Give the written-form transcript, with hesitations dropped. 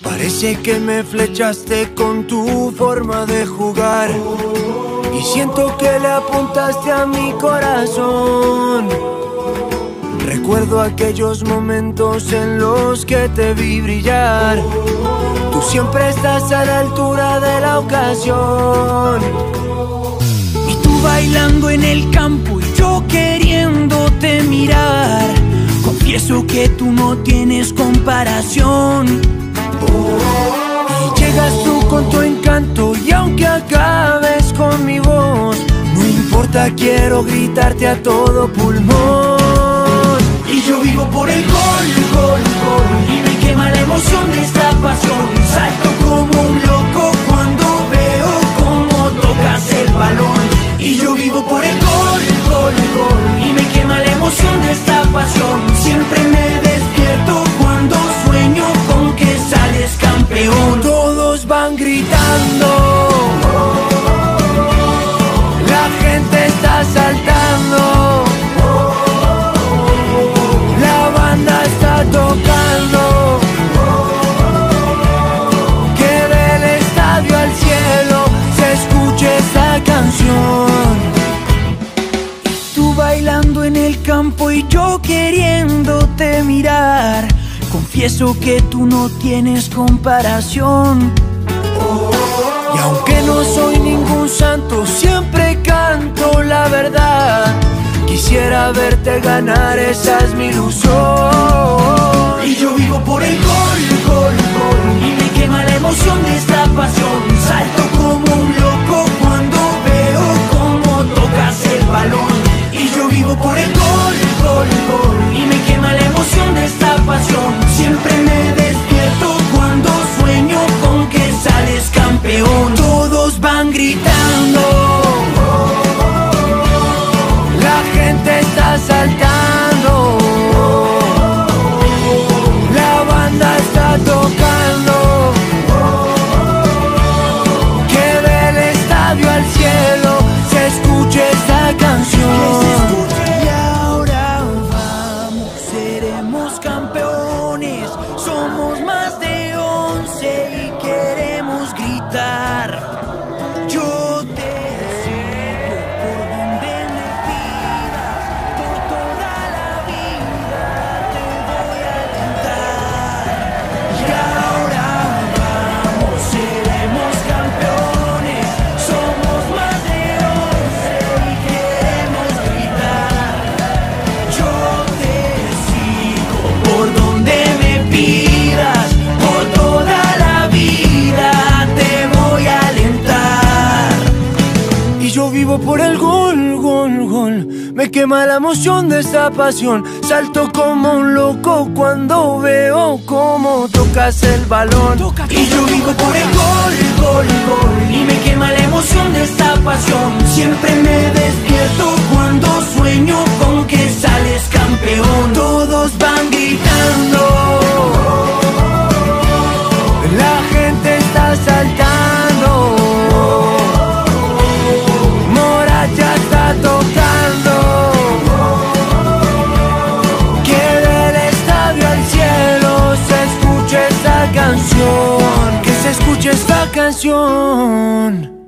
Parece que me flechaste con tu forma de jugar y siento que le apuntaste a mi corazón. Recuerdo aquellos momentos en los que te vi brillar. Tú siempre estás a la altura de la ocasión. Y tú bailando en el campo y yo queriéndote mirar. Confieso que tú no tienes comparación. Y llegas tú con tu encanto y aunque acabes con mi voz, no importa, quiero gritarte a todo pulmón. Y yo vivo por el gol, gol, gol, y me quema la emoción de esta pasión. Salto como un loco cuando veo cómo tocas el balón. Y yo vivo por el gol, gol, gol, y me quema la emoción de esta pasión. Siempre me despierto cuando sueño con que sales campeón. Todos van gritando, la gente está saltando, la banda está tocando, que del estadio al cielo se escuche esta canción. Tú bailando en el campo y yo queriéndote mirar. Confieso que tú no tienes comparación. Y aunque no soy ningún santo, siempre canto la verdad. Quisiera verte ganar, esa es mi ilusión. Y yo vivo por el gol, gol, gol, y me quema la emoción de esta pasión. Salto como un loco cuando veo cómo tocas el balón. Y yo vivo por el gol, gol, gol, y me quema la emoción de esta pasión. Siempre me despierto cuando sueño con que sales campeón. Todos van gritando, la gente está saltando, la banda está tocando, que del estadio al cielo se escuche esta canción. Y ahora vamos, seremos campeones. Somos más de 11 y queremos gritar. Yo te sigo por donde me pidas, por toda la vida te voy a alentar. Y ahora vamos, seremos campeones. Somos más de 11 y queremos gritar. Yo te sigo por donde me pidas, por toda la vida te voy a alentar. Y yo vivo por el gol, gol, gol, me quema la emoción de esta pasión. Salto como un loco cuando veo cómo tocas el balón. Y yo vivo por el gol, gol, gol, y me quema la emoción de esta pasión. Siempre me despierto cuando sueño con que sales campeón. Todos van gritando, la gente está saltando, Moracha está tocando, que del estadio al cielo se escuche esta canción, que se escuche esta canción.